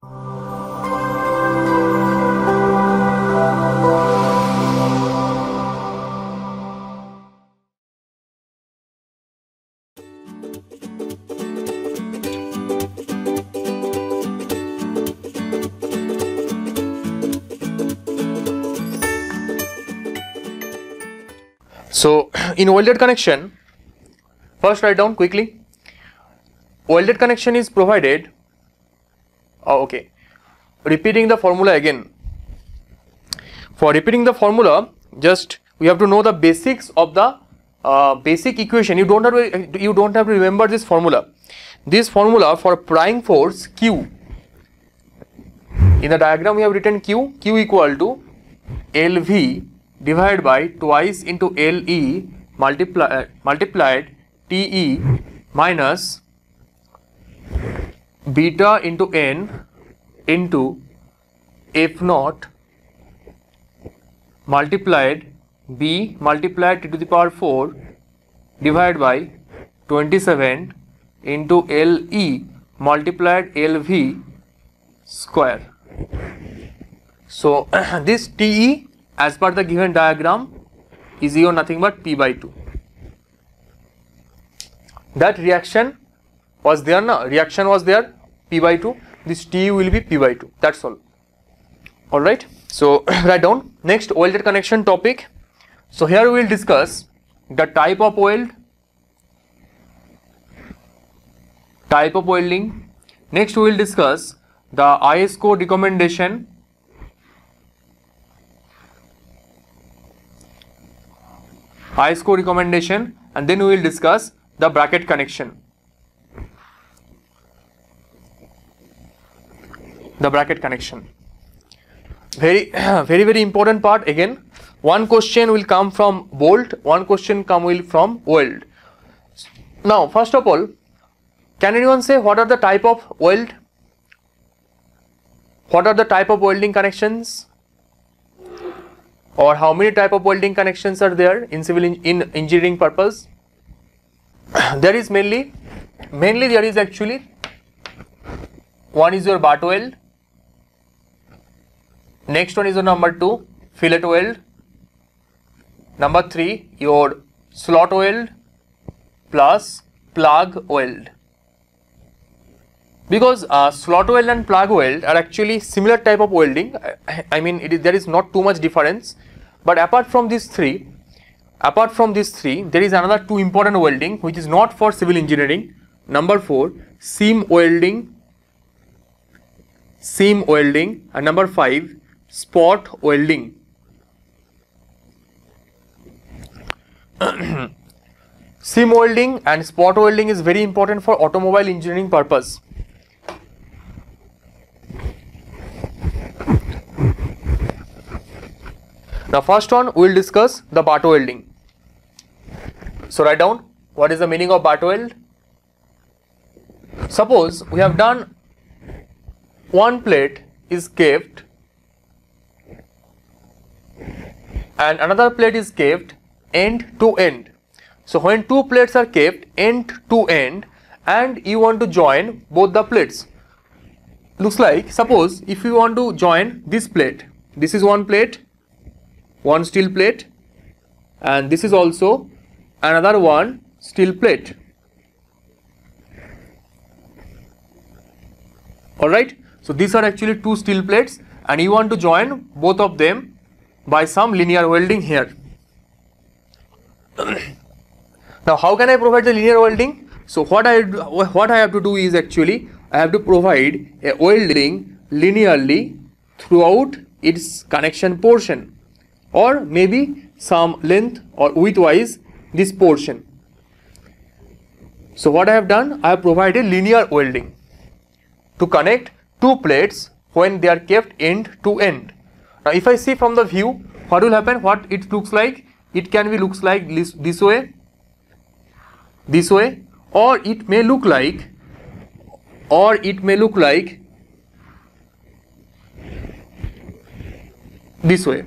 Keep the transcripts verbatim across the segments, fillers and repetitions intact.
So in welded connection, first write down quickly. Welded connection is provided. Oh, okay. Repeating the formula again. For repeating the formula, just we have to know the basics of the uh, basic equation. You don't have to, you don't have to remember this formula. This formula for prying force Q. In the diagram we have written Q. Q equal to L V divided by twice into L E multiply, uh, multiplied T E minus beta into N into F naught multiplied B multiplied T to the power four divided by twenty-seven into L E multiplied L V square. So this T E as per the given diagram is equal nothing but P by two. That reaction was there, na? Reaction was there, P by two. This T will be P by two. That's all. Alright. So write down. Next, welded connection topic. So here we will discuss the type of weld, type of welding. Next we will discuss the I S code recommendation. I S code recommendation, and then we will discuss the bracket connection. The bracket connection. Very, very, very important part. Again, one question will come from bolt, one question come will from weld. Now, first of all, can anyone say what are the type of weld? What are the type of welding connections? Or how many type of welding connections are there in civil in, in engineering purpose? There is mainly, mainly there is actually one is your butt weld. Next one is your number two, fillet weld. Number three, your slot weld plus plug weld. Because uh, slot weld and plug weld are actually similar type of welding. I, I mean, it is, there is not too much difference. But apart from these three, apart from these three, there is another two important welding which is not for civil engineering. Number four, seam welding, seam welding, and number five, spot welding. Seam welding and spot welding is very important for automobile engineering purpose. Now first one we will discuss the butt welding. So write down what is the meaning of butt weld. Suppose we have done one plate is kept and another plate is kept end to end. So when two plates are kept end to end and you want to join both the plates, looks like, suppose if you want to join this plate, this is one plate, one steel plate, and this is also another one steel plate. Alright, so these are actually two steel plates and you want to join both of them by some linear welding here. Now how can I provide the linear welding? So what I what I have to do is actually I have to provide a welding linearly throughout its connection portion, or maybe some length or widthwise this portion. So what I have done, I have provided linear welding to connect two plates when they are kept end to end. Now if I see from the view, what will happen, what it looks like, it can be looks like this, this way, this way, or it may look like, or it may look like this way.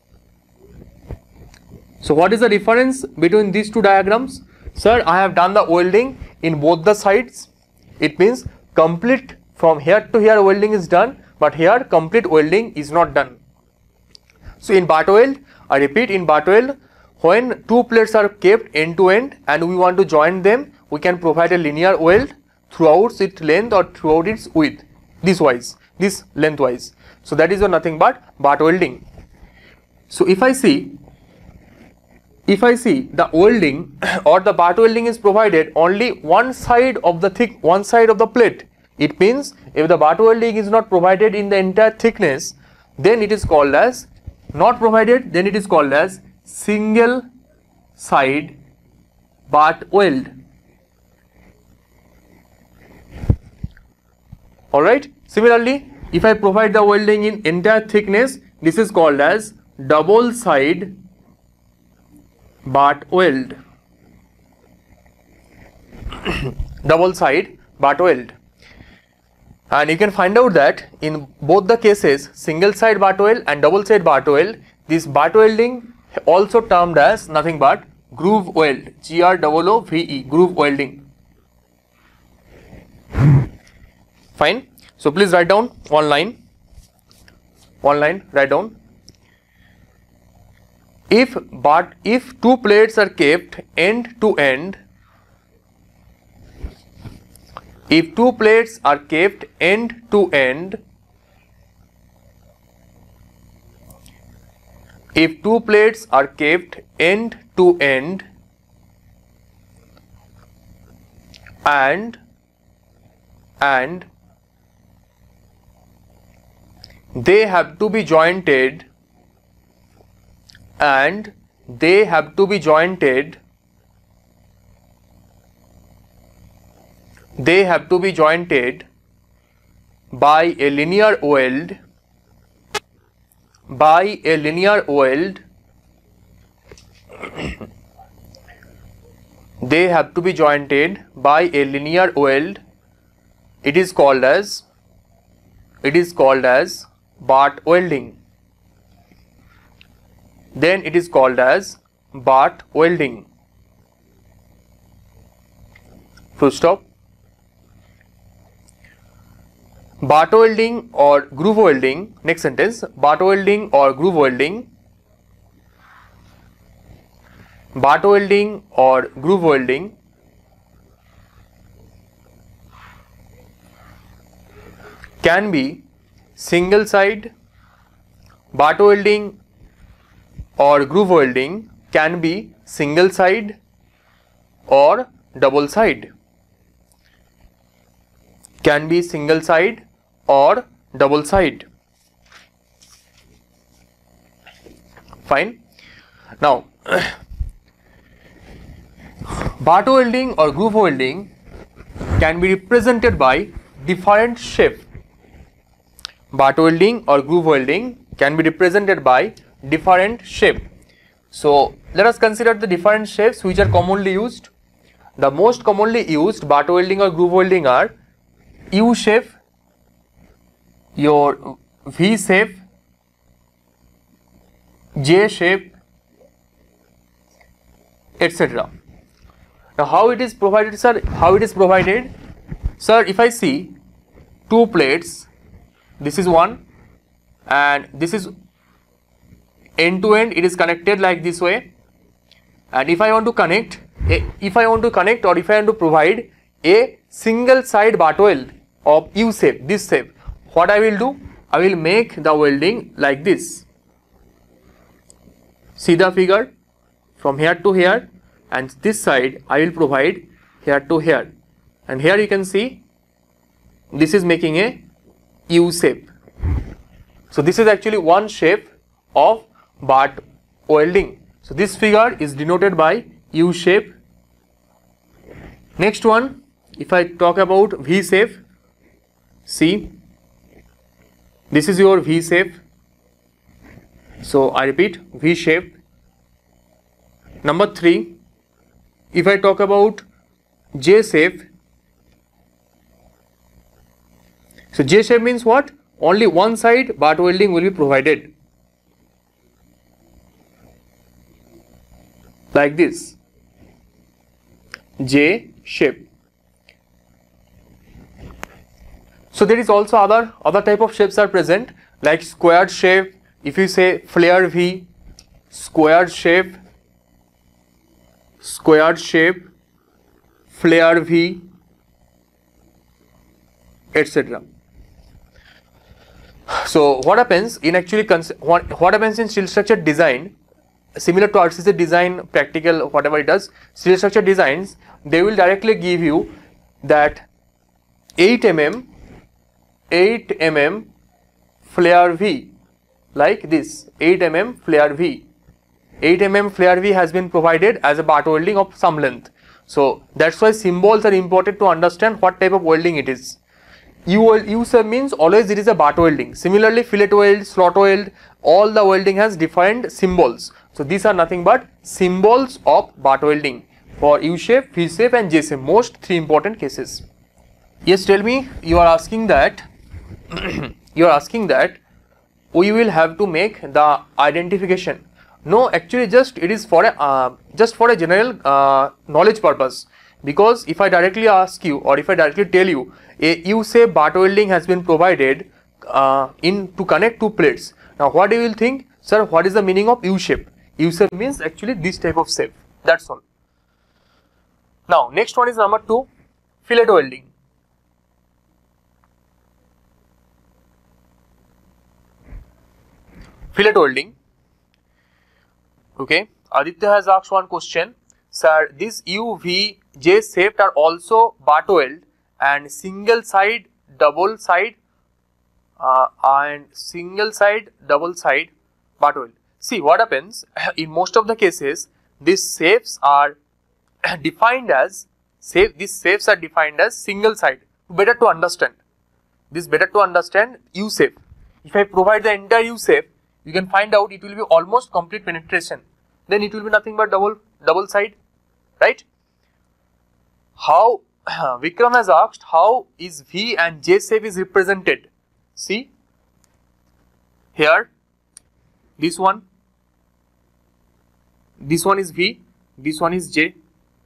So what is the difference between these two diagrams? Sir, I have done the welding in both the sides. It means complete from here to here welding is done, but here complete welding is not done. So in butt weld, I repeat, in butt weld, when two plates are kept end to end and we want to join them, we can provide a linear weld throughout its length or throughout its width, this wise, this lengthwise. So that is nothing but butt welding. So if I see, if I see the welding or the butt welding is provided only one side of the thick, one side of the plate, it means if the butt welding is not provided in the entire thickness, then it is called as not provided, then it is called as single side butt weld. Alright, similarly, if I provide the welding in entire thickness, this is called as double side butt weld. Double side butt weld. And you can find out that in both the cases, single side butt weld and double side butt weld, this butt welding also termed as nothing but groove weld, G R O O V E, groove welding. Fine. So please write down one line. One line, write down. If but if two plates are kept end to end, if two plates are kept end to end, if two plates are kept end to end and and they have to be jointed and they have to be jointed they have to be jointed by a linear weld by a linear weld they have to be jointed by a linear weld, it is called as it is called as butt welding. Then it is called as butt welding. Full stop. Butt welding or groove welding, next sentence, butt welding or groove welding, butt welding or groove welding can be single side, butt welding or groove welding can be single side or double side, can be single side or double side. Fine. Now butt welding or groove welding can be represented by different shape. Butt welding or groove welding can be represented by different shape. So let us consider the different shapes which are commonly used. The most commonly used butt welding or groove welding are U shape, your V shape, J shape, et cetera. Now how it is provided, sir? How it is provided? Sir, if I see two plates, this is one and this is end to end, it is connected like this way, and if I want to connect if I want to connect or if I want to provide a single side butt weld of U shape, this shape, what I will do? I will make the welding like this. See the figure from here to here, and this side I will provide here to here, and here you can see this is making a U shape. So this is actually one shape of butt welding. So this figure is denoted by U shape. Next one, if I talk about V shape, see this is your V shape. So I repeat, V shape. Number three, if I talk about J shape, so J shape means what? Only one side butt welding will be provided like this, J shape. So there is also other other type of shapes are present, like squared shape. If you say flare V, squared shape, squared shape, flare V, et cetera. So what happens in actually what, what happens in steel structure design, similar to R C C design, practical, whatever it does, steel structure designs, they will directly give you that eight millimeter, eight millimeter flare V, like this, eight millimeter flare V. eight millimeter flare V has been provided as a butt welding of some length. So that's why symbols are important to understand what type of welding it is. U, U sub means always it is a butt welding. Similarly, fillet weld, slot weld, all the welding has defined symbols. So these are nothing but symbols of butt welding for U shape, V shape and J shape, most three important cases. Yes, tell me, you are asking that, you are asking that we will have to make the identification. No, actually just it is for a, uh, just for a general uh, knowledge purpose. Because if I directly ask you or if I directly tell you a U-shape butt welding has been provided uh, in to connect two plates. Now what do you will think, sir, what is the meaning of U-shape? U-shape means actually this type of shape, that's all. Now next one is number two, fillet welding. Fillet welding. Okay, Aditya has asked one question, sir, this U, V, J shape are also butt weld and single side, double side uh, and single side, double side butt weld. See what happens in most of the cases, these shapes are defined as shape, these shapes are defined as single side. Better to understand. This better to understand U shape. If I provide the entire U shape, you can find out it will be almost complete penetration. Then it will be nothing but double double side, right? How Vikram has asked, how is V and J shape is represented? See here, this one, this one is V, this one is J.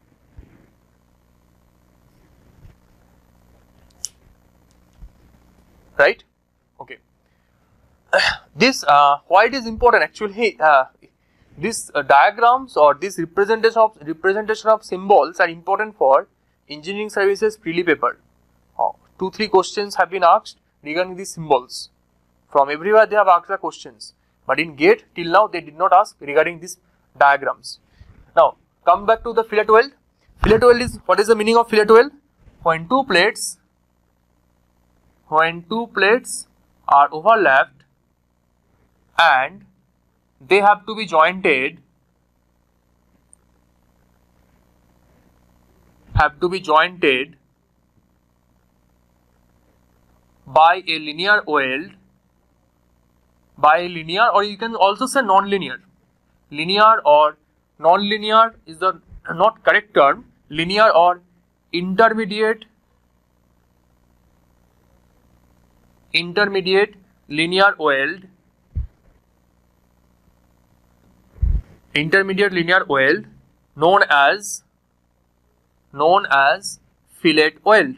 Right? Okay. This uh, why it is important actually. Uh, These uh, diagrams or this representation of representation of symbols are important for engineering services prelim paper. Oh, two three questions have been asked regarding these symbols. From everywhere they have asked the questions, but in GATE till now they did not ask regarding these diagrams. Now come back to the fillet weld. Fillet weld is, what is the meaning of fillet weld? When two plates, when two plates are overlapped and they have to be jointed, have to be jointed by a linear weld, by a linear, or you can also say non-linear. Linear or non-linear is the not correct term. Linear or intermediate, intermediate linear weld. Intermediate linear weld known as known as fillet weld.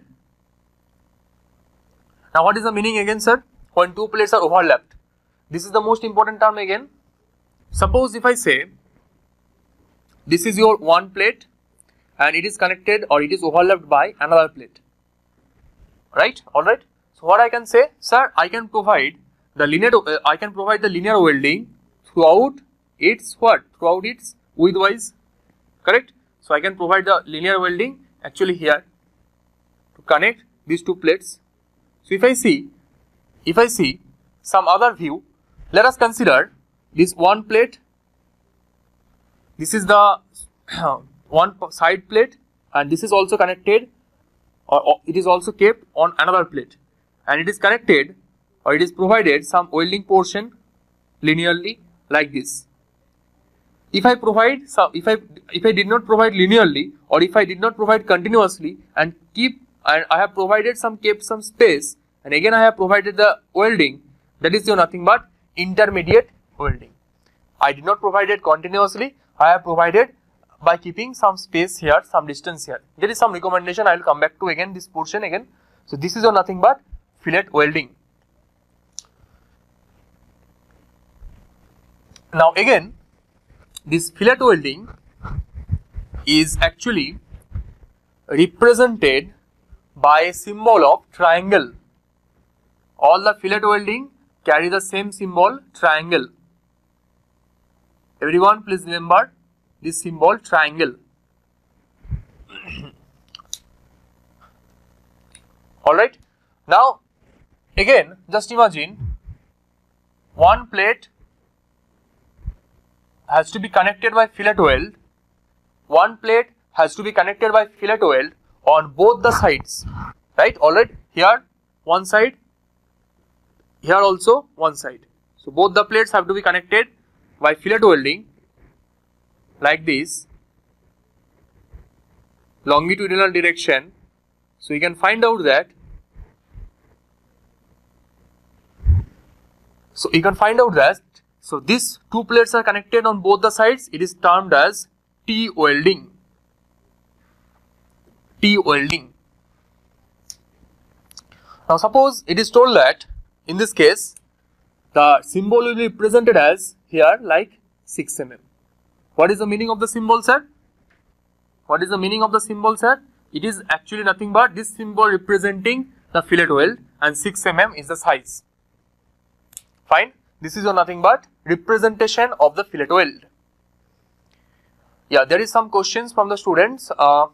Now what is the meaning again, sir? When two plates are overlapped. This is the most important term again. Suppose if I say this is your one plate and it is connected or it is overlapped by another plate. Right? Alright. So what I can say, sir, I can provide the linear uh, I can provide the linear welding throughout its what? Throughout its widthwise, correct? So I can provide the linear welding actually here to connect these two plates. So if I see, if I see some other view, let us consider this one plate. This is the one side plate and this is also connected or, or it is also kept on another plate and it is connected or it is provided some welding portion linearly like this. If I provide some, if I if I did not provide linearly or if I did not provide continuously and keep and I have provided some kept some space and again I have provided the welding, that is your nothing but intermediate welding. I did not provide it continuously, I have provided by keeping some space here, some distance here. There is some recommendation I will come back to again this portion again. So this is your nothing but fillet welding. Now again, this fillet welding is actually represented by a symbol of triangle. All the fillet welding carry the same symbol, triangle. Everyone please remember this symbol, triangle. Alright, now again just imagine one plate has to be connected by fillet weld, one plate has to be connected by fillet weld on both the sides, right? Alright, here one side, here also one side. So both the plates have to be connected by fillet welding like this, longitudinal direction. So you can find out that, so you can find out that, so these two plates are connected on both the sides. It is termed as T-welding. T-welding. Now suppose it is told that in this case the symbol will be represented as here like six millimeters. What is the meaning of the symbol, sir? What is the meaning of the symbol, sir? It is actually nothing but this symbol representing the fillet weld and six millimeters is the size. Fine. This is nothing but representation of the fillet weld. Yeah, there is some questions from the students. Uh,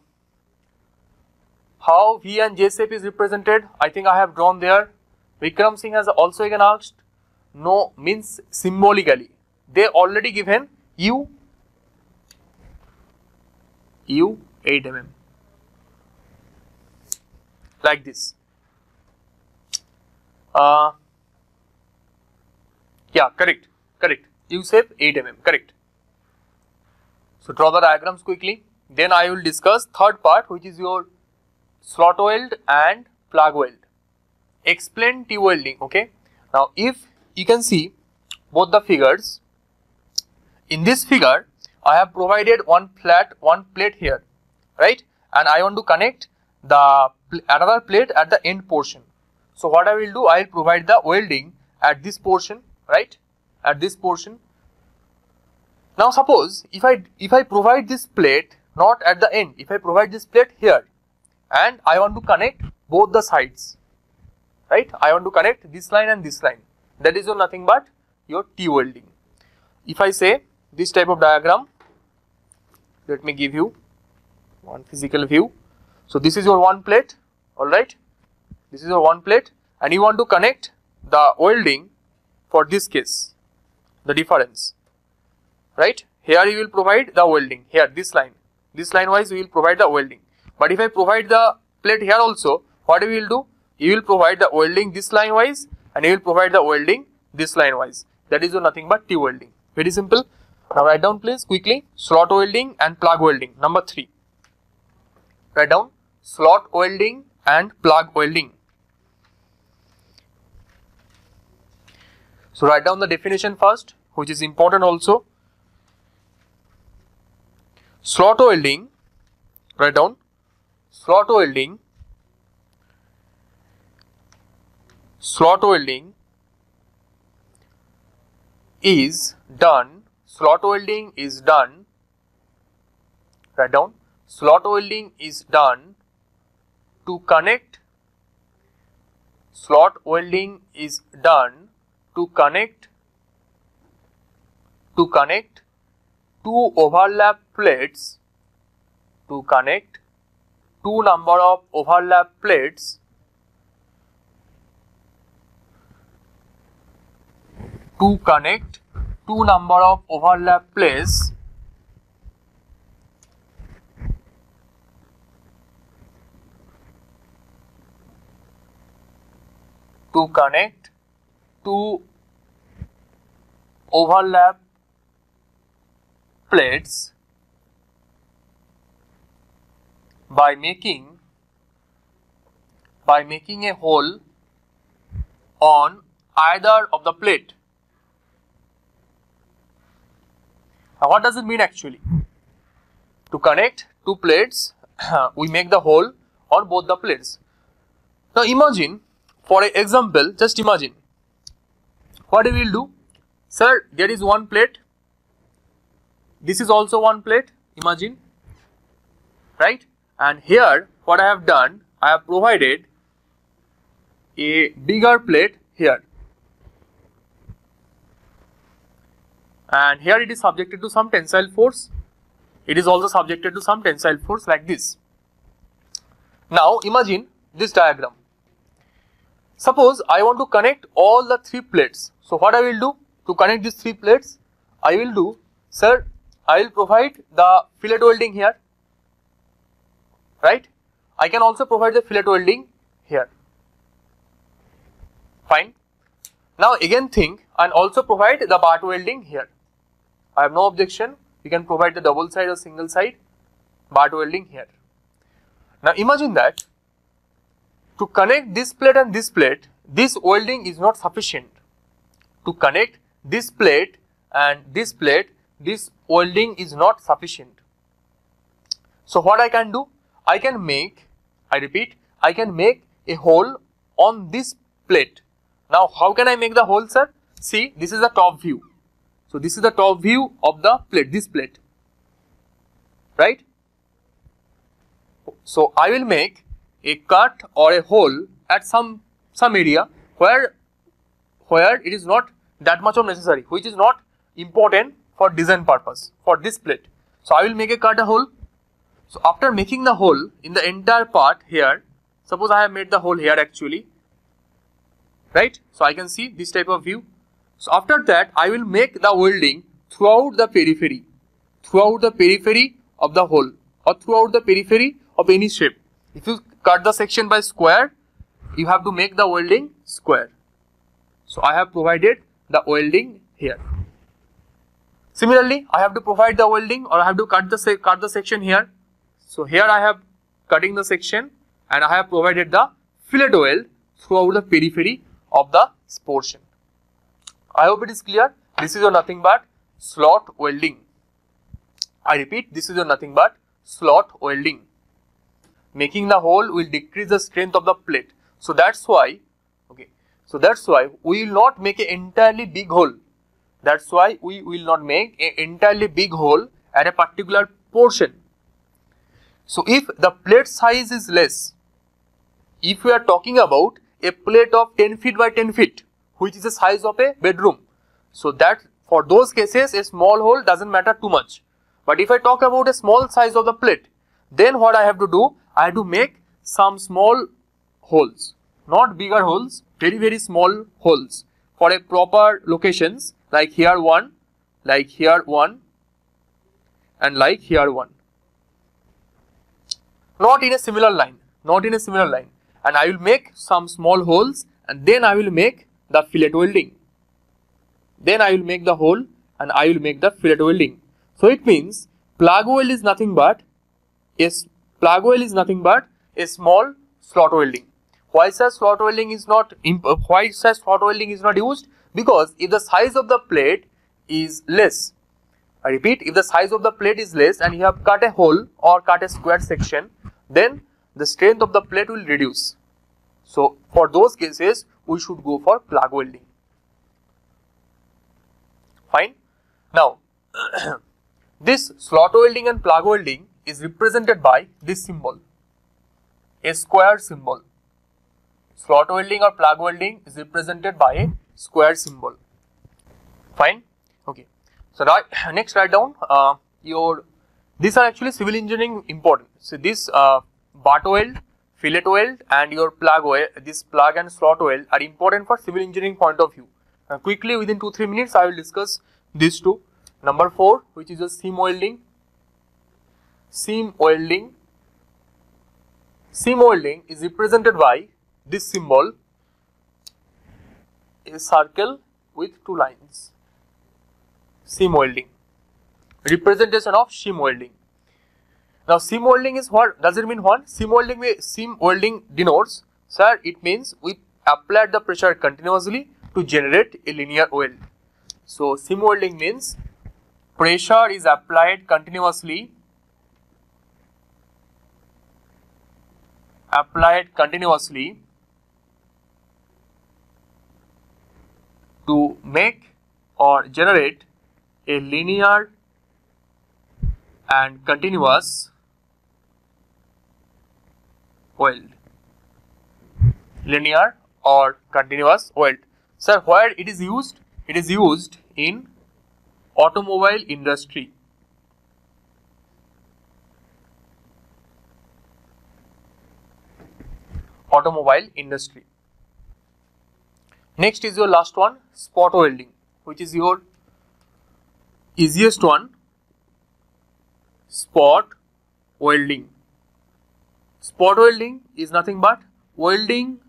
how V and J shape is represented? I think I have drawn there. Vikram Singh has also again asked. No, means symbolically. They already given U, U eight millimeters. Like this. Uh, yeah, correct, correct. U shape eight millimeters, correct. So draw the diagrams quickly. Then I will discuss third part, which is your slot weld and plug weld. Explain T-welding, okay. Now if you can see both the figures, in this figure I have provided one flat, one plate here, right, and I want to connect the another plate at the end portion. So what I will do, I will provide the welding at this portion, right, at this portion. Now suppose if I if I provide this plate not at the end, if I provide this plate here and I want to connect both the sides, right, I want to connect this line and this line, that is your nothing but your T-welding. If I say this type of diagram, let me give you one physical view. So this is your one plate, alright, this is your one plate and you want to connect the welding for this case, the difference, right. Here you will provide the welding, here this line, this line wise we will provide the welding. But if I provide the plate here also, what we will do, you will provide the welding this line wise and you will provide the welding this line wise. That is your nothing but T-welding. Very simple. Now write down please quickly, slot welding and plug welding. Number three. Write down slot welding and plug welding. So write down the definition first, which is important also. Slot welding, write down, slot welding, slot welding is done, slot welding is done, write down, slot welding is done to connect, slot welding is done to connect, to connect two overlap plates, to connect two number of overlap plates to connect two number of overlap plates to connect two overlap plates by making by making a hole on either of the plate. Now what does it mean actually? To connect two plates, we make the hole on both the plates. Now imagine for an example, just imagine what we will do. Sir, there is one plate. This is also one plate. Imagine, right? And here, what I have done, I have provided a bigger plate here. And here it is subjected to some tensile force. It is also subjected to some tensile force like this. Now imagine this diagram. Suppose I want to connect all the three plates. So what I will do to connect these three plates? I will do, sir, I will provide the fillet welding here, right? I can also provide the fillet welding here. Fine. Now again think and also provide the butt welding here. I have no objection. You can provide the double side or single side butt welding here. Now imagine that to connect this plate and this plate, this welding is not sufficient. To connect this plate and this plate, this welding is not sufficient. So what I can do? I can make, I repeat, I can make a hole on this plate. Now how can I make the hole, sir? See, this is the top view. So this is the top view of the plate, this plate, right? So I will make a cut or a hole at some some area where where it is not that much of necessary, which is not important for design purpose for this plate. So I will make a cut a hole. So after making the hole in the entire part here, suppose I have made the hole here actually, right? So I can see this type of view. So after that, I will make the welding throughout the periphery, throughout the periphery of the hole or throughout the periphery of any shape. If you cut the section by square, you have to make the welding square. So I have provided the welding here. Similarly, I have to provide the welding or I have to cut the cut the section here. So here I have cutting the section and I have provided the fillet weld throughout the periphery of the portion. I hope it is clear. This is your nothing but slot welding. I repeat, this is your nothing but slot welding. Making the hole will decrease the strength of the plate. So that's why, okay, so that's why we will not make an entirely big hole. That's why we will not make an entirely big hole at a particular portion. So if the plate size is less, if we are talking about a plate of ten feet by ten feet, which is the size of a bedroom, so that for those cases a small hole doesn't matter too much. But if I talk about a small size of the plate, then what I have to do, I have to make some small holes, not bigger holes, very very small holes for a proper locations, like here one, like here one, and like here one. Not in a similar line, not in a similar line. And I will make some small holes and then I will make the fillet welding. Then I will make the hole and I will make the fillet welding. So it means plug weld is nothing but a plug weld is nothing but a small slot welding. Why such slot welding is not why such slot welding is not used? Because if the size of the plate is less, I repeat, if the size of the plate is less and you have cut a hole or cut a square section, then the strength of the plate will reduce. So for those cases, we should go for plug welding. Fine. Now, this slot welding and plug welding is represented by this symbol, a square symbol. Slot welding or plug welding is represented by a square symbol. Fine. Okay. So right, next write down uh, your, these are actually civil engineering important. So this uh, butt weld, fillet weld and your plug weld, this plug and slot weld are important for civil engineering point of view. Uh, quickly within two to three minutes I will discuss these two. Number four, which is a seam welding. Seam welding. Seam welding is represented by this symbol, a circle with two lines. Seam welding. Representation of seam welding. Now seam welding is what? Does it mean what? Seam welding, seam welding denotes, sir, it means we apply the pressure continuously to generate a linear weld. So seam welding means pressure is applied continuously, applied continuously to make or generate a linear and continuous weld. Linear or continuous weld. Sir, where it is used? It is used in automobile industry. Automobile industry. Next is your last one, spot welding, which is your easiest one. Spot welding. Spot welding is nothing but welding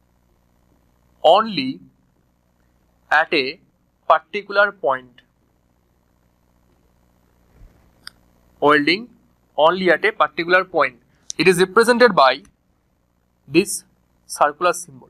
only at a particular point. Welding only at a particular point. It is represented by this circular symbol.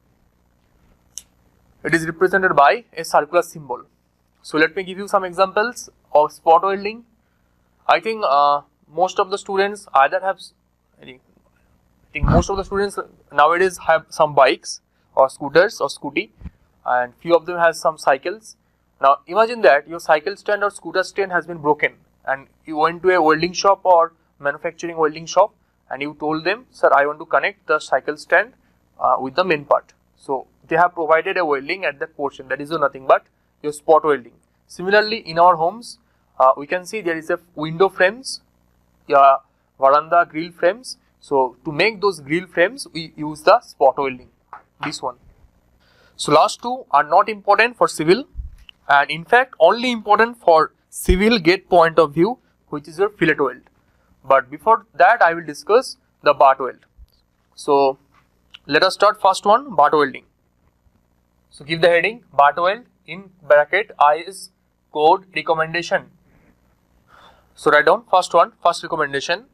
It is represented by a circular symbol. So let me give you some examples of spot welding. I think uh, most of the students either have, I think, I think most of the students nowadays have some bikes or scooters or scooty, and few of them has some cycles. Now imagine that your cycle stand or scooter stand has been broken, and you went to a welding shop or manufacturing welding shop, and you told them, sir, I want to connect the cycle stand uh, with the main part. So they have provided a welding at that portion. That is nothing but your spot welding. Similarly, in our homes, uh, we can see there is a window frames, yeah, veranda grill frames. So to make those grill frames, we use the spot welding. This one. So last two are not important for civil, and in fact only important for civil gate point of view, which is your fillet weld. But before that, I will discuss the butt weld. So let us start first one, butt welding. So give the heading butt weld, in bracket I S code recommendation. So write down first one, first recommendation.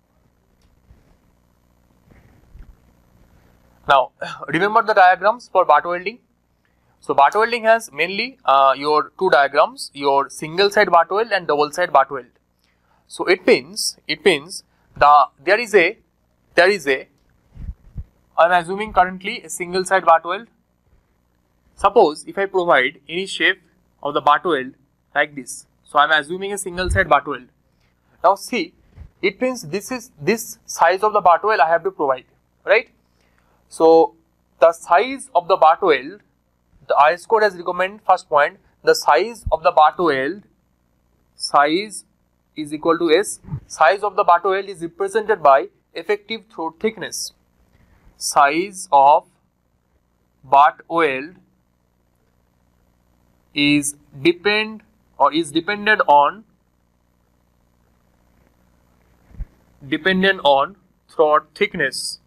Now remember the diagrams for butt welding. So butt welding has mainly uh, your two diagrams, your single side butt weld and double side butt weld. So it means, it means the there is a, there is a, I am assuming currently a single side butt weld. Suppose if I provide any shape of the butt weld like this, so I am assuming a single side butt weld. Now see, it means this is this size of the butt weld I have to provide, right? So the size of the butt weld, the I S code has recommended first point, the size of the butt weld, size is equal to S. Size of the butt weld is represented by effective throat thickness. Size of butt weld is depend or is dependent on dependent on throat thickness.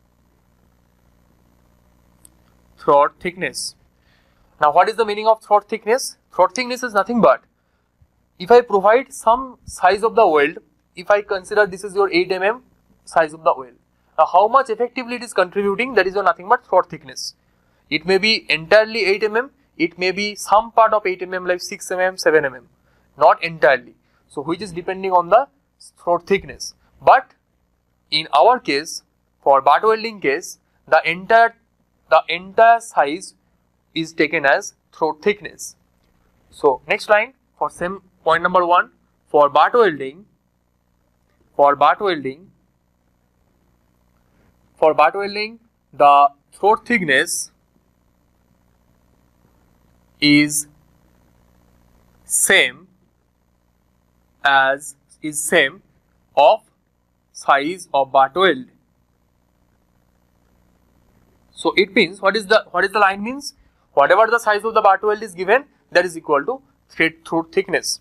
Throat thickness. Now what is the meaning of throat thickness? Throat thickness is nothing but, if I provide some size of the weld, if I consider this is your eight millimeter size of the weld. Now how much effectively it is contributing, that is nothing but throat thickness. It may be entirely eight millimeter, it may be some part of eight millimeter like six millimeter, seven millimeter, not entirely. So which is depending on the throat thickness. But in our case, for butt welding case, the entire the entire size is taken as throat thickness. So next line for same point number one, for butt welding, for butt welding, for butt welding, the throat thickness is same as is same of size of butt weld. So it means, what is the what is the line means? Whatever the size of the butt weld is given, that is equal to thread throat thickness.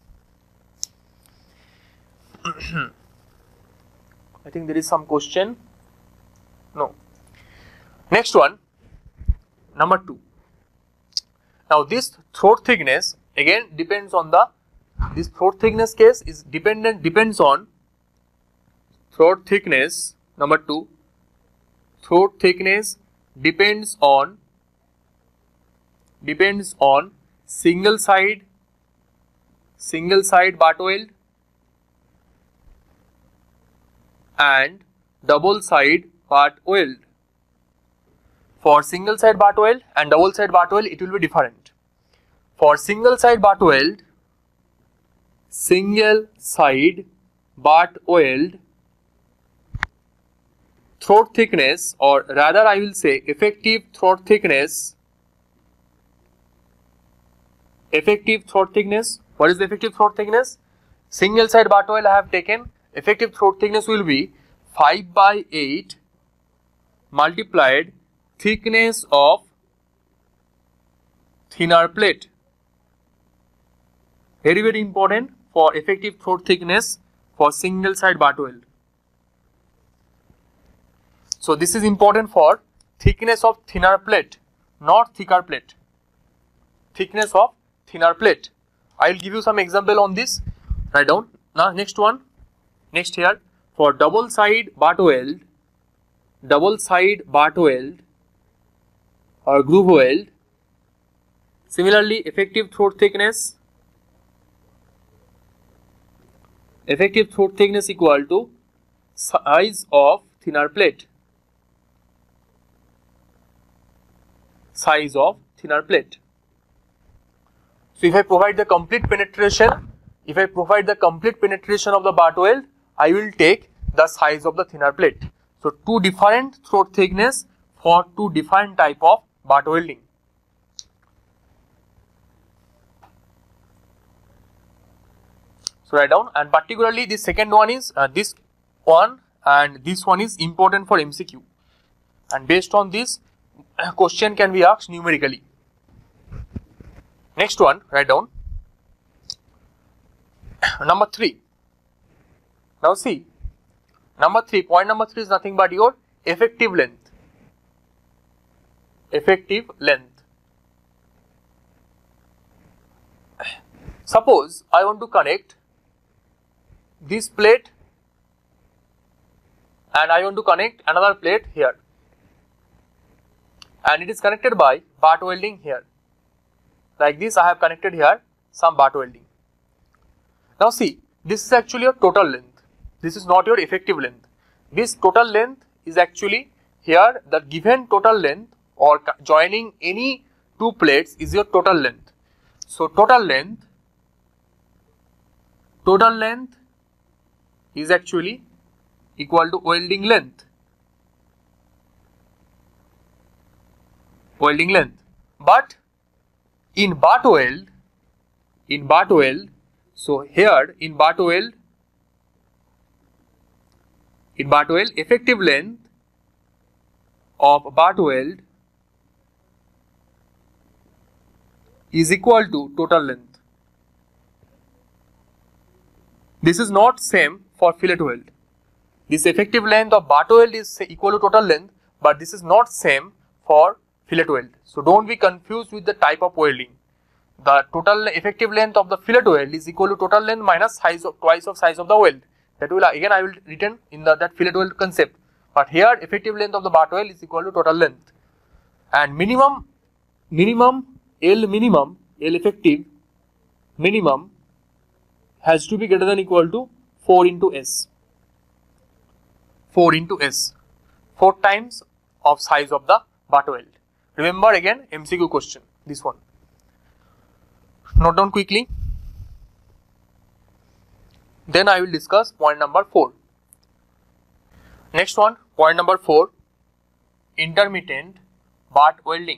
I think there is some question. No. Next one, number two. Now this throat thickness again depends on the, this throat thickness case is dependent depends on throat thickness. Number two, throat thickness depends on depends on single side single side butt weld and double side butt weld. For single side butt weld and double side butt weld, it will be different. For single side butt weld, single side butt weld, throat thickness, or rather I will say effective throat thickness, effective throat thickness. What is the effective throat thickness? Single side butt weld I have taken, effective throat thickness will be five by eight multiplied thickness of thinner plate. Very very important for effective throat thickness for single side butt weld. So this is important for thickness of thinner plate, not thicker plate. Thickness of thinner plate. I will give you some example on this. Write down. Now next one. Next here, for double side butt weld, double side butt weld or groove weld, similarly effective throat thickness, effective throat thickness equal to size of thinner plate, size of thinner plate. So if I provide the complete penetration, if I provide the complete penetration of the butt weld, I will take the size of the thinner plate. So two different throat thickness for two different type of butt welding. So write down, and particularly the second one is uh, this one, and this one is important for M C Q, and based on this uh, question can be asked numerically. Next one, write down number three. Now see, number three, point number three is nothing but your effective length. Effective length. Suppose I want to connect this plate and I want to connect another plate here, and it is connected by butt welding here. Like this, I have connected here some butt welding. Now see, this is actually your total length. This is not your effective length. This total length is actually here, the given total length or joining any two plates is your total length. So total length, total length is actually equal to welding length. Welding length. But in butt weld, in butt weld, so here in butt weld, in butt weld, effective length of butt weld is equal to total length. This is not same for fillet weld. This effective length of butt weld is equal to total length, but this is not same for fillet weld. So don't be confused with the type of welding. The total effective length of the fillet weld is equal to total length minus size of twice of size of the weld. That will again I will written in the that fillet weld concept. But here effective length of the butt weld is equal to total length, and minimum minimum L minimum L effective minimum has to be greater than equal to four into S. four into S. four times of size of the butt weld. Remember again M C Q question, this one. Note down quickly. Then I will discuss point number four. Next one, point number four, intermittent butt welding.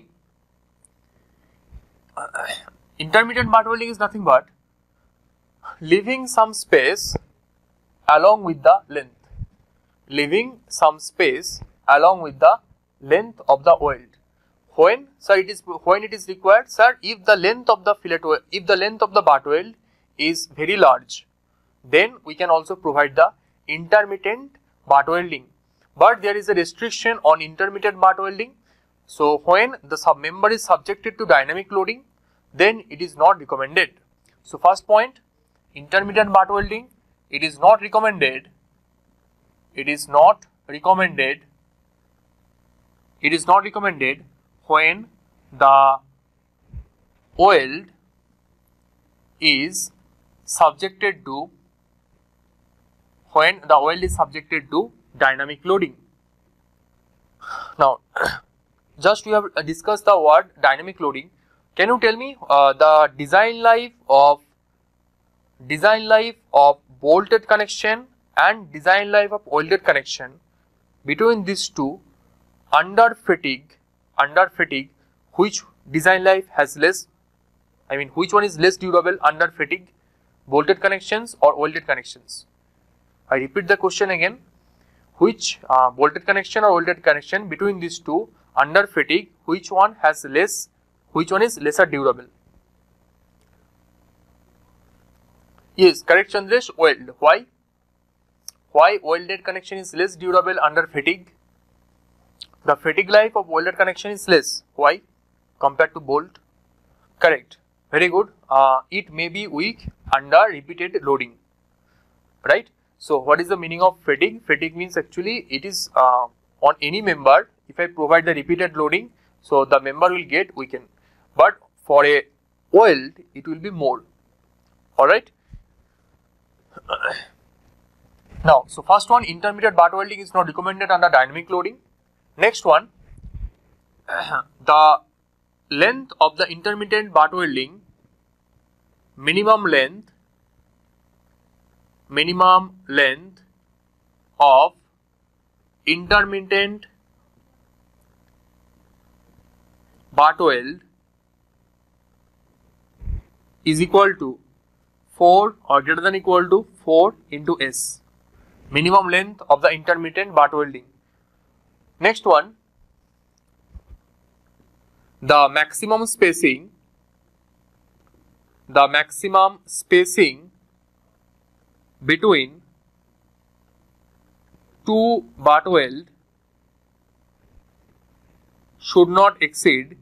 Uh, intermittent butt welding is nothing but leaving some space along with the length. Leaving some space along with the length of the weld. When, sir, it is when it is required, sir, if the length of the fillet weld, if the length of the butt weld is very large, then we can also provide the intermittent butt welding. But there is a restriction on intermittent butt welding. So when the sub member is subjected to dynamic loading, then it is not recommended. So first point, intermittent butt welding, it is not recommended. It is not recommended. It is not recommended when the weld is subjected to when the weld is subjected to dynamic loading. Now, just we have discussed the word dynamic loading. Can you tell me uh, the design life of design life of bolted connection and design life of welded connection between these two under fatigue, under fatigue, which design life has less, I mean which one is less durable under fatigue, bolted connections or welded connections? I repeat the question again, which uh, bolted connection or welded connection between these two under fatigue, which one has less, which one is lesser durable? Yes, correct Chandresh, weld. Why? Why welded connection is less durable under fatigue? The fatigue life of welded connection is less. Why? Compared to bolt. Correct. Very good. Uh, it may be weak under repeated loading. Right? So, what is the meaning of fatigue? Fatigue means actually it is uh, on any member. If I provide the repeated loading, so the member will get weakened. But for a weld, it will be more. Alright. Now, so first one, intermediate butt welding is not recommended under dynamic loading. Next one, the length of the intermittent butt welding, minimum length, minimum length of intermittent butt weld is equal to four or greater than equal to four into S. Minimum length of the intermittent butt welding. Next one, the maximum spacing, the maximum spacing between two butt weld should not exceed,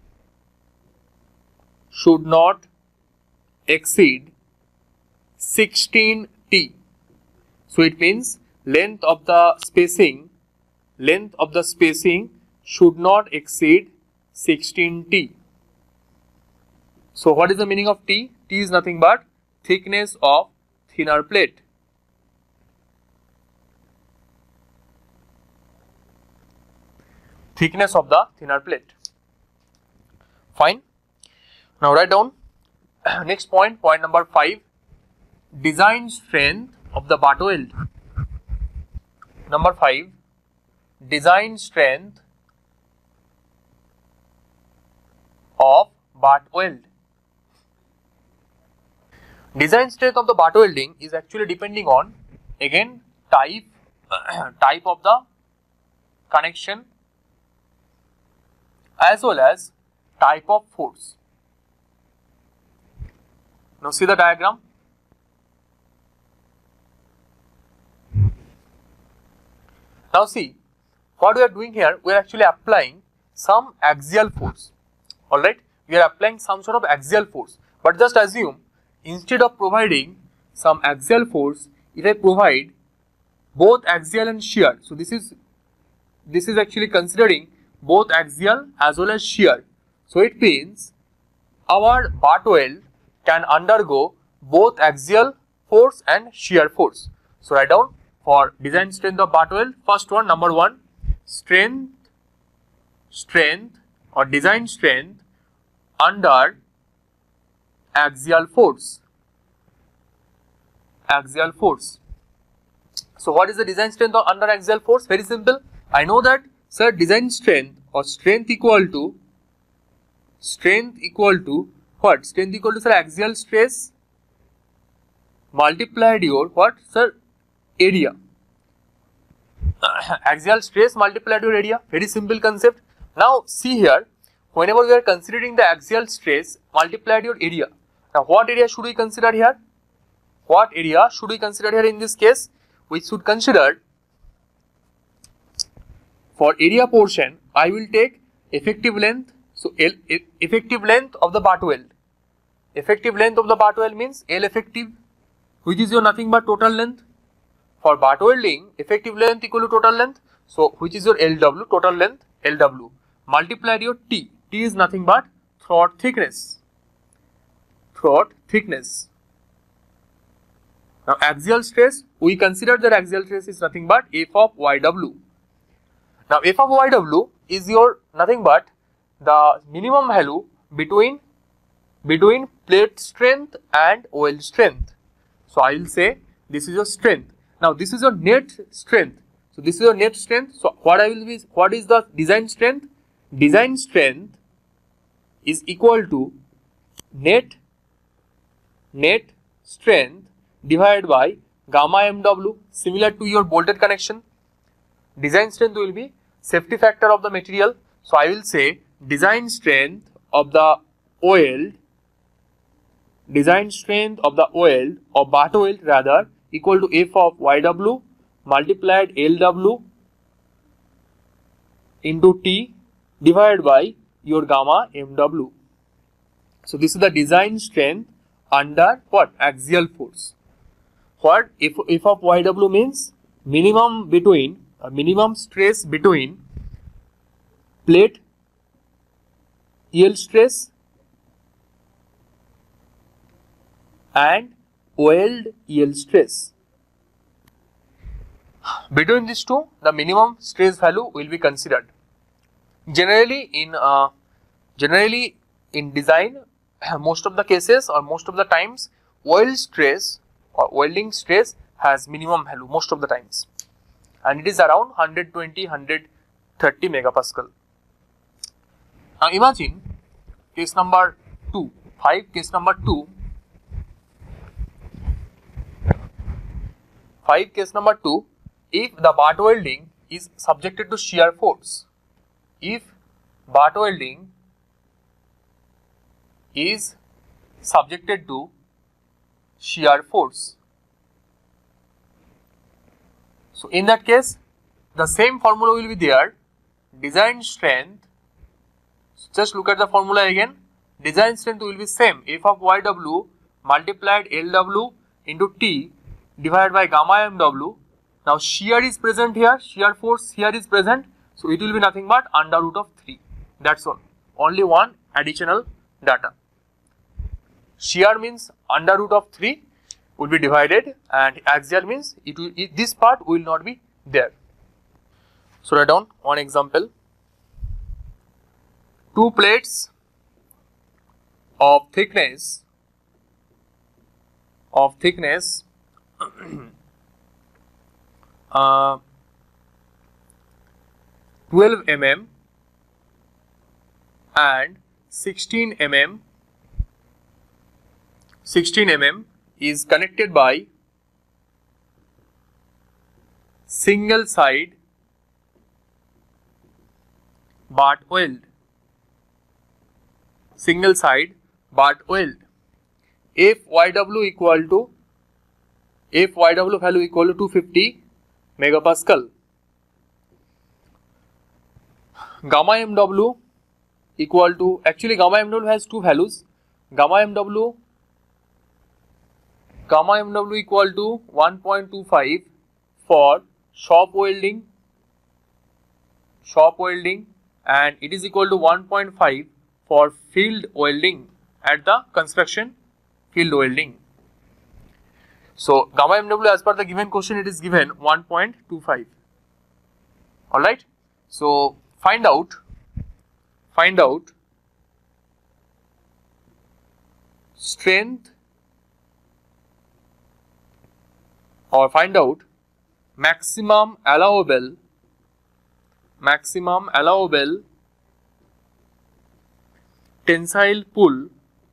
should not exceed sixteen T. So it means length of the spacing, length of the spacing should not exceed sixteen T. So what is the meaning of T? T is nothing but thickness of thinner plate. Thickness of the thinner plate. Fine. Now write down next point, point number five. Design strength of the butt weld. Number five, design strength of butt weld. Design strength of the butt welding is actually depending on, again, type type of the connection as well as type of force. Now see the diagram. Now see, what we are doing here, we are actually applying some axial force. Alright, we are applying some sort of axial force. But just assume, instead of providing some axial force, if I provide both axial and shear, so this is this is actually considering both axial as well as shear. So it means our butt weld can undergo both axial force and shear force. So write down for design strength of butt weld, first one, number one, strength, strength or design strength under axial force. Axial force. So what is the design strength of under axial force? Very simple. I know that, sir, design strength or strength equal to, strength equal to what? Strength equal to, sir, axial stress multiplied your what? Sir, area. Axial stress multiplied your area. Very simple concept. Now see here, whenever we are considering the axial stress multiplied your area. Now what area should we consider here? What area should we consider here in this case? We should consider, for area portion, I will take effective length. So L, effective length of the butt weld. Effective length of the butt weld means L effective, which is your nothing but total length. For butt welding, effective length equal to total length. So which is your L W, total length, L W. Multiply your T. T is nothing but throat thickness. Throat thickness. Now axial stress, we consider that axial stress is nothing but F of Y W. Now F of Y W is your nothing but the minimum value between between plate strength and weld strength. So I will say this is your strength. Now this is your net strength. So this is your net strength. So what I will be, what is the design strength? Design strength is equal to net net strength divided by gamma mw, similar to your bolted connection. Design strength will be safety factor of the material. So I will say design strength of the weld, design strength of the weld or butt weld rather, equal to F of Y W multiplied L W into T divided by your gamma M W. So this is the design strength under what? Axial force. What F, F of Y W means? Minimum between, uh, minimum stress between plate yield stress and weld yield stress. Between these two, the minimum stress value will be considered. Generally, in uh, generally in design, most of the cases or most of the times, weld stress or welding stress has minimum value most of the times, and it is around one hundred twenty to one hundred thirty megapascal. Now imagine case number two, five, case number two. five case number two, if the butt welding is subjected to shear force, if butt welding is subjected to shear force. So in that case, the same formula will be there, design strength, just look at the formula again, design strength will be same, F of Y W multiplied L W into T divided by gamma M W. Now shear is present here, shear force here is present, so it will be nothing but under root of three. That's all. Only one additional data. Shear means under root of three will be divided, and axial means it will, it, this part will not be there. So write down one example. Two plates of thickness of thickness uh, twelve millimeters and sixteen millimeters sixteen millimeters is connected by single side butt weld, single side butt weld. F Y W equal to F Y W value equal to two hundred fifty megapascal. Gamma M W equal to, actually gamma M W has two values. Gamma M W gamma M W equal to one point two five for shop welding, shop welding, and it is equal to one point five for field welding at the construction field welding. So gamma M W as per the given question, it is given one point two five. Alright. So find out, find out strength or find out maximum allowable, maximum allowable tensile pull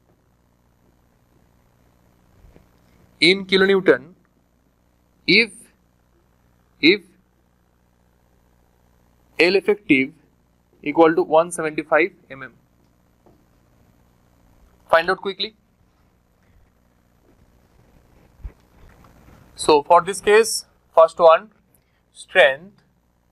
in kilonewton if if L effective equal to one hundred seventy-five millimeters. Find out quickly. So for this case, first one, strength,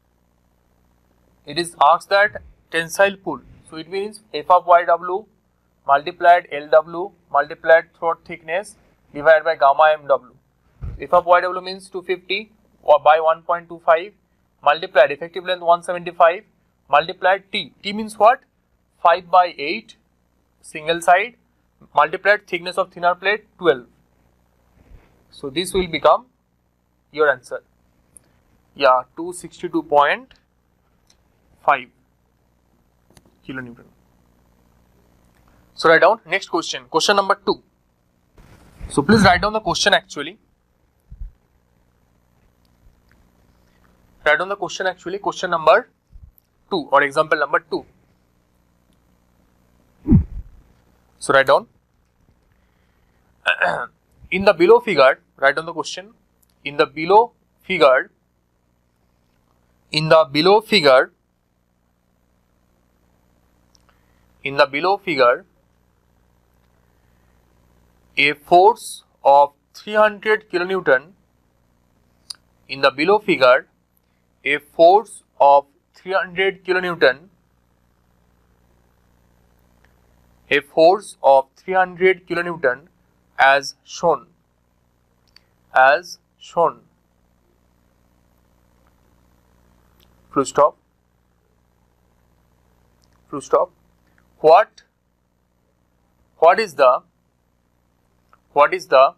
it is asked that tensile pull. So it means F of Y W multiplied L W multiplied throat thickness divided by gamma M W. F of Y W means two hundred fifty or by one point two five multiplied effective length one hundred seventy-five multiplied T. T means what? five by eight single side multiplied thickness of thinner plate twelve. So this will become your answer. Yeah, two hundred sixty-two point five kilonewton. So write down next question, question number two. So please write down the question actually. Write down the question actually, question number two or example number two. So write down. In the below figure, write down the question. In the below figure, in the below figure, in the below figure, a force of three hundred kilonewton, in the below figure, a force of three hundred kilonewton, a force of three hundred kilonewton as shown, as shown, full stop, full stop. What, what is the, what is the,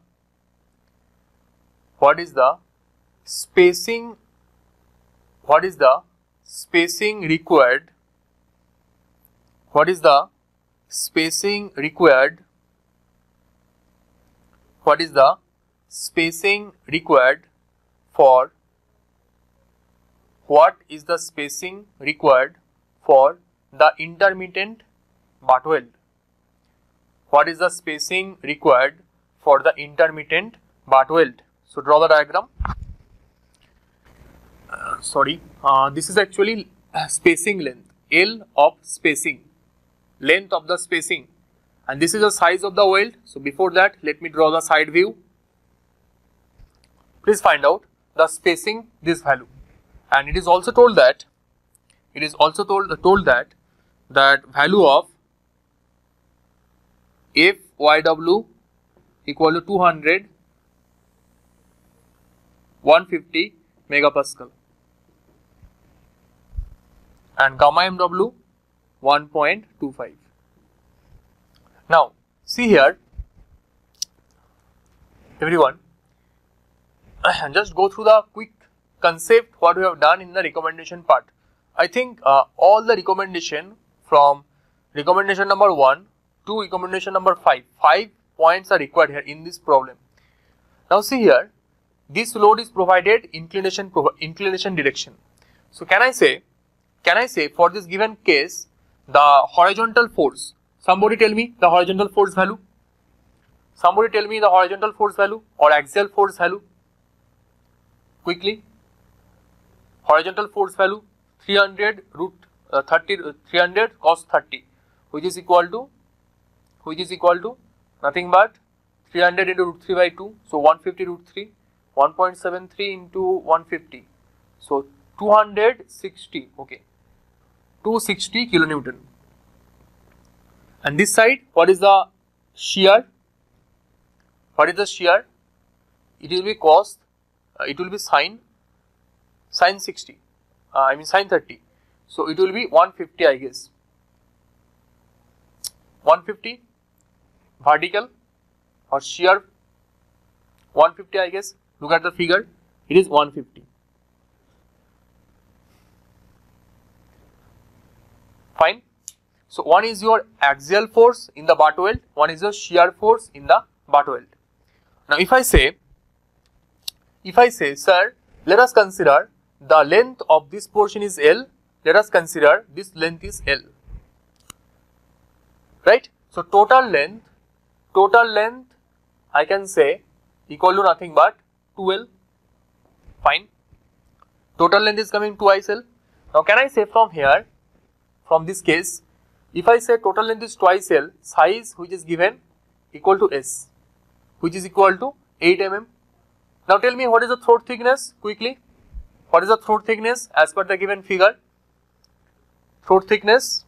what is the spacing, what is the spacing required, what is the spacing required, what is the spacing required for, what is the spacing required for the intermittent butt weld? What is the spacing required for the intermittent butt weld? So draw the diagram. Uh, sorry, uh, this is actually spacing length, L of spacing, length of the spacing, and this is the size of the weld. So before that, let me draw the side view. Please find out the spacing, this value, and it is also told that, it is also told told that that value of F Y W equal to two hundred, one hundred fifty megapascal and gamma M W one point two five. Now see here everyone, just go through the quick concept what we have done in the recommendation part. I think uh, all the recommendation from recommendation number one to recommendation number five, five points are required here in this problem. Now see here, this load is provided inclination inclination direction. So can I say, can I say for this given case the horizontal force, somebody tell me the horizontal force value, somebody tell me the horizontal force value or axial force value quickly. Horizontal force value three hundred root uh, thirty, uh, three hundred cos thirty, which is equal to, which is equal to nothing but three hundred into root three by two, so one hundred fifty root three, one point seven three into one hundred fifty, so two hundred sixty, okay, two hundred sixty kilonewton. And this side, what is the shear? What is the shear? It will be cos, uh, it will be sine, sine sixty, uh, I mean sine thirty, so it will be one hundred fifty, I guess, one hundred fifty vertical or shear, one hundred fifty I guess. Look at the figure, it is one hundred fifty. Fine. So one is your axial force in the butt weld, one is your shear force in the butt weld. Now if I say, if I say, sir, let us consider the length of this portion is L, let us consider this length is L, right? So total length, total length I can say equal to nothing but two L, fine. Total length is coming twice L. Now can I say from here, from this case, if I say total length is twice L, size which is given equal to S, which is equal to eight millimeters. Now tell me what is the throat thickness quickly. What is the throat thickness as per the given figure? Throat thickness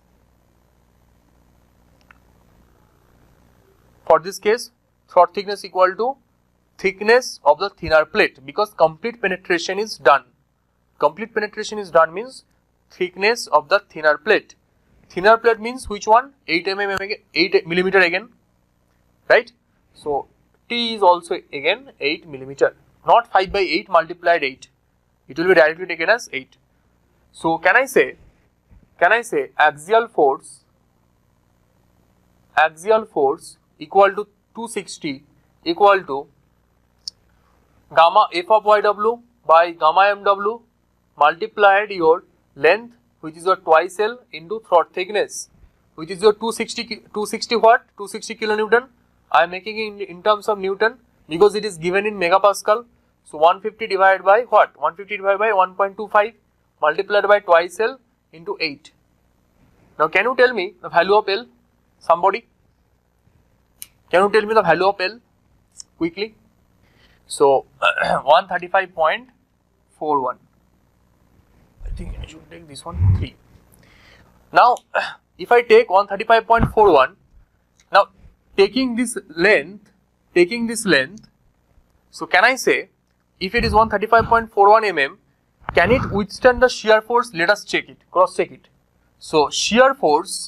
for this case, throat thickness equal to thickness of the thinner plate, because complete penetration is done. Complete penetration is done means thickness of the thinner plate. Thinner plate means which one? eight millimeter, eight millimeter again, right? So T is also again eight millimeter, not five by eight multiplied eight. It will be directly taken as eight. So can I say, can I say axial force, axial force equal to two sixty equal to gamma f of yw by gamma mw multiplied your length, which is your twice L, into throat thickness, which is your two sixty, two sixty what? two sixty kilonewton. I am making it in, in terms of Newton because it is given in megapascal. So one hundred fifty divided by what? one hundred fifty divided by one point two five multiplied by twice L into eight. Now can you tell me the value of L? Somebody? Can you tell me the value of L quickly? So one thirty-five point four one. I think I should take this one, three. Now if I take one thirty-five point four one, now taking this length, taking this length, so can I say if it is one thirty-five point four one millimeters, can it withstand the shear force? Let us check it, cross check it. So shear force,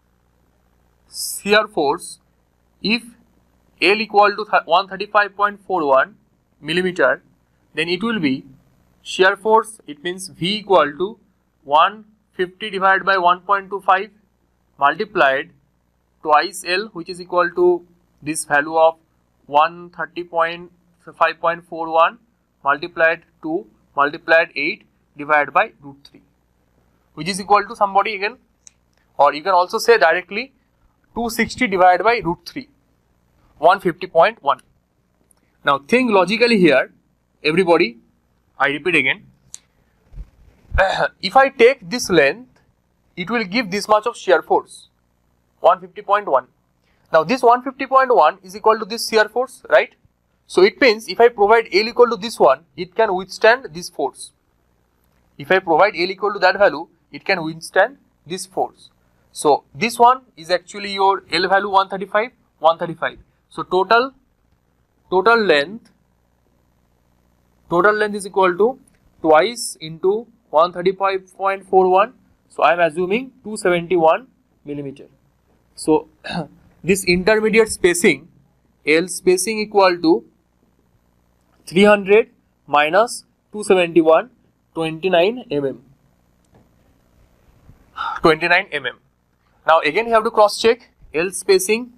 shear force, if L equal to one thirty-five point four one millimeter, then it will be shear force, it means V equal to one hundred fifty divided by one point two five multiplied twice L, which is equal to this value of one thirty point five point four one multiplied two multiplied eight divided by root three, which is equal to somebody again, or you can also say directly two sixty divided by root three, one hundred fifty point one. Now think logically here, everybody, I repeat again, if I take this length, it will give this much of shear force, one hundred fifty point one. Now this one hundred fifty point one is equal to this shear force, right? So it means if I provide L equal to this one, it can withstand this force. If I provide L equal to that value, it can withstand this force. So this one is actually your L value one thirty-five, one thirty-five. So total, total length, total length is equal to twice into one thirty-five point four one. So I am assuming two seventy-one millimeter. So this intermediate spacing, L spacing equal to three hundred minus two seventy-one, twenty-nine millimeters. twenty-nine millimeters. Now again you have to cross check L spacing.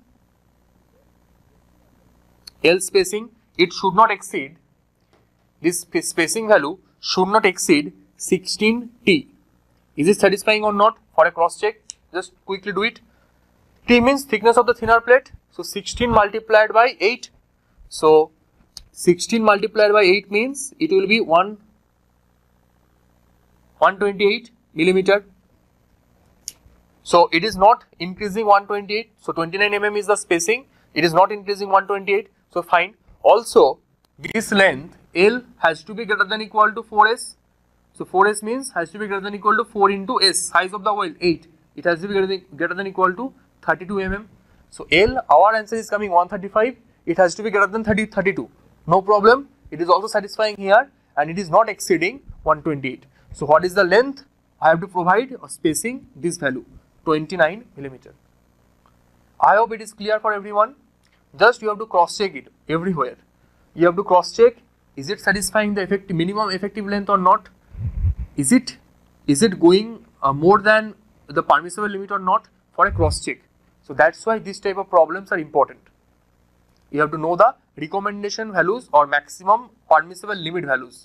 L spacing, it should not exceed, this spacing value should not exceed sixteen T. Is it satisfying or not? For a cross check, just quickly do it. T means thickness of the thinner plate. So sixteen multiplied by eight. So sixteen multiplied by eight means it will be one hundred twenty-eight millimeter. So it is not increasing one hundred twenty-eight. So twenty-nine millimeters is the spacing. It is not increasing one hundred twenty-eight. So fine. Also this length L has to be greater than equal to four S. So four S means has to be greater than equal to four into S, size of the wheel eight. It has to be greater than, greater than equal to thirty-two millimeters. So L, our answer is coming one thirty-five. It has to be greater than thirty, thirty-two. No problem. It is also satisfying here, and it is not exceeding one hundred twenty-eight. So what is the length? I have to provide a spacing, this value, twenty-nine millimeters. I hope it is clear for everyone. Just you have to cross check it everywhere. You have to cross check, is it satisfying the effective minimum effective length or not? Is it is it going uh, more than the permissible limit or not, for a cross check? So that's why this type of problems are important. You have to know the recommendation values or maximum permissible limit values.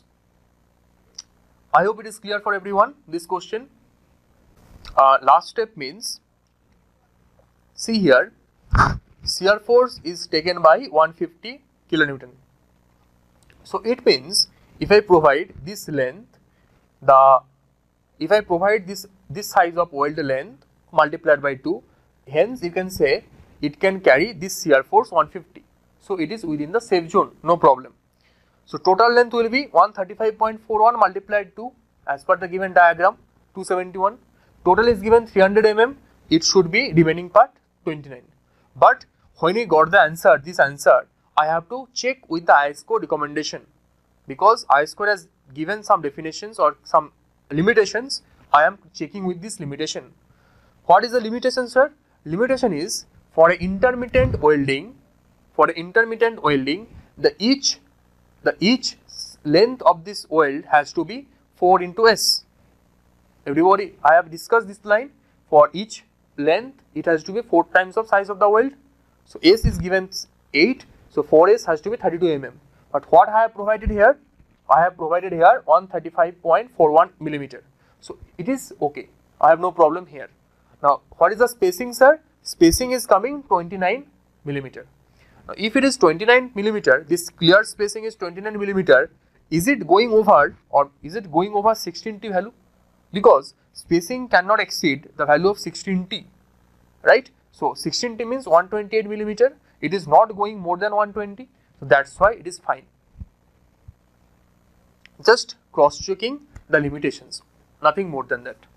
I hope it is clear for everyone, this question. Uh, last step means, see here, shear force is taken by one hundred fifty kilonewton. So it means if I provide this length, the if I provide this this size of weld length multiplied by two, hence you can say it can carry this shear force one hundred fifty. So it is within the safe zone, no problem. So total length will be one thirty-five point four one multiplied two as per the given diagram, two seventy-one. Total is given three hundred millimeters. It should be remaining part twenty-nine. But when we got the answer, this answer, I have to check with the I S code recommendation, because I S code has given some definitions or some limitations. I am checking with this limitation. What is the limitation, sir? Limitation is for an intermittent welding, for an intermittent welding, the each the each length of this weld has to be four into S. Everybody, I have discussed this line. For each length, it has to be four times of size of the weld. So S is given eight, so four S has to be thirty-two millimeters. But what I have provided here? I have provided here one thirty-five point four one millimeter. So it is okay. I have no problem here. Now, what is the spacing, sir? Spacing is coming twenty-nine millimeter. Now, if it is twenty-nine millimeter, this clear spacing is twenty-nine millimeter. Is it going over or is it going over sixteen T value? Because spacing cannot exceed the value of sixteen T, right? So sixteen T means one hundred twenty-eight millimeter. It is not going more than one hundred twenty. So that's why it is fine. Just cross checking the limitations, nothing more than that.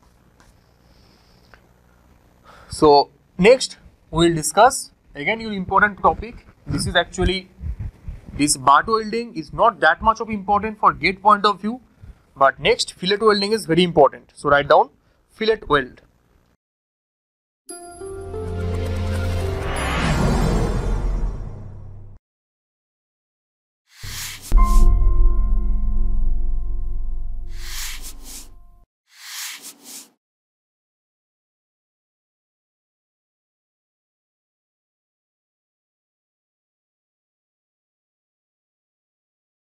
So next we will discuss again your important topic. This is actually, this butt welding is not that much of important for gate point of view, but next fillet welding is very important. So write down fillet weld.